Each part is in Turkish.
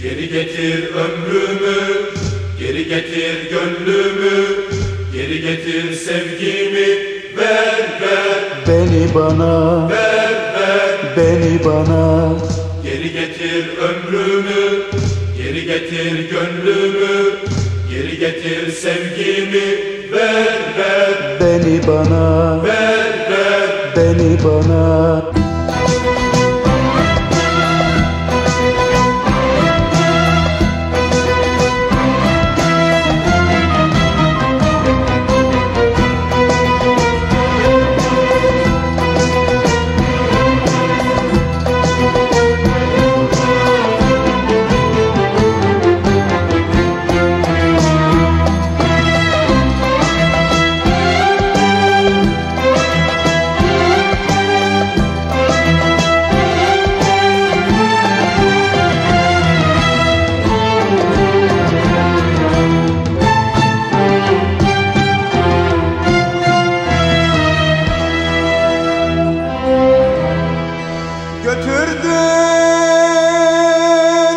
Geri getir ömrümü, geri getir gönlümü, geri getir sevgimi, ver ver. Beni bana, Ver ver. beni bana. Geri getir ömrümü, geri getir gönlümü, geri getir sevgimi, ver ver. Beni bana, Ver ver. beni bana. Götürdün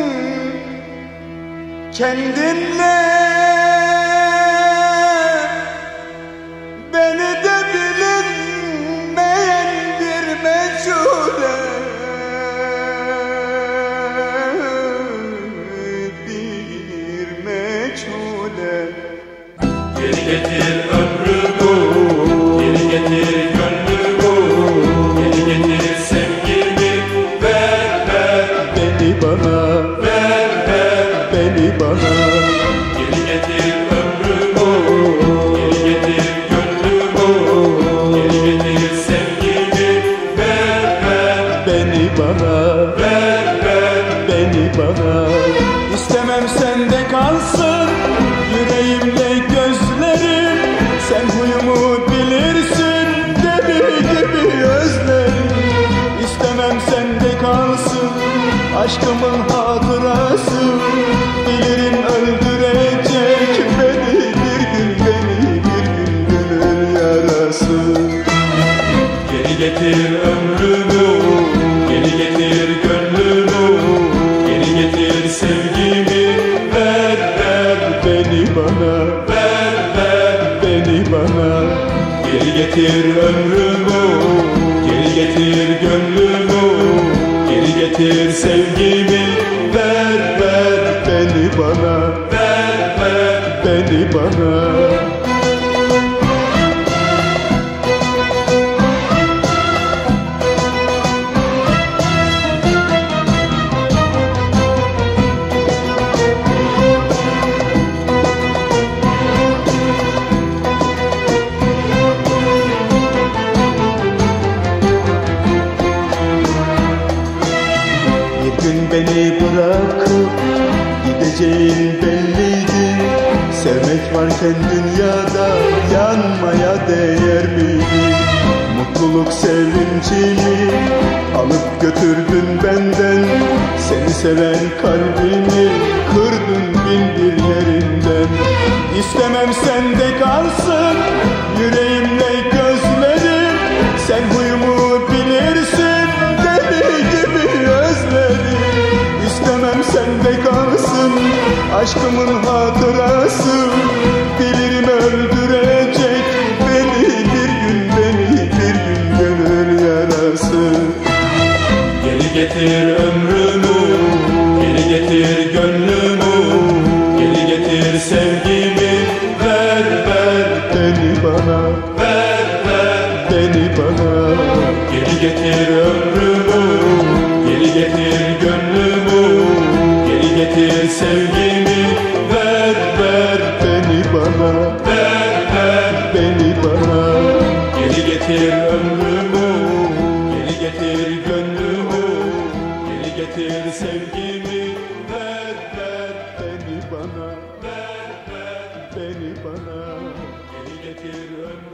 kendinle beni de bilinmeyen bir meçhule, bir meçhule. Geri getir ömrümü, geri getir gönlümü, geri getir sevgimi, ver ver. Beni bana, Ver ver. beni bana. Geri getir ömrümü, geri getir gönlümü, geri getir sevgimi, ver ver. Beni bana, Ver ver. beni bana. İstemem sende kalsın yüreğimle gözlerim. Sen huyumu bilirsin, deli gibi özlerim. İstemem sende kalsın aşkımın hatırası. Bilirim öldürecek beni bir gün, beni bir gün gönül yarası. Geri getir ömrümü, geri getir gönlümü, geri getir sevgimi, ver ver. Beni bana, Ver ver. beni bana. Geri getir ömrümü, geri getir gönlümü, geri getir sevgimi, ver ver. Beni bana, Ver ver. beni bana. Bir gün beni bırakıp gideceğin belliydi. Sevmek varken dünyada yanmaya değer miydi? Mutluluk sevincimi alıp götürdün benden. Seni seven kalbimi kırdın bin bir yerinden. İstemem sende kalsın yüreğimle gözlerim. Sen huyumu bilirsin, deli gibi özlerim. İstemem sende kalsın aşkımın hatırası. Bilirim öldürecek beni bir gün, beni bir gün gönül yarası. Geri getir ömrümü, geri getir gönlümü, geri getir sevgimi, ver ver. Beni bana, Ver ver. beni bana. Geri getir ömrümü, geri getir gönlümü, geri getir sevgimi, ver ver. Beni bana, Ver ver. beni bana. Geri getir ömrümü, geri getir gönlümü, geri getir sevgimi, ver ver. Beni bana, Ver ver. beni bana. Geri getir ömrümü.